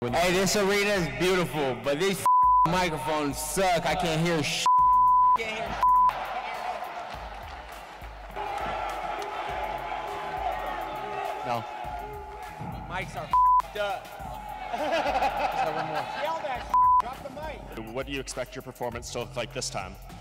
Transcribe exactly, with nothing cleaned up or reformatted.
Hey, this arena is beautiful, but these microphones suck. I can't hear shit. No. Mics are f***ed up. Just one more. Yell that shit. Drop the mic. What do you expect your performance to look like this time?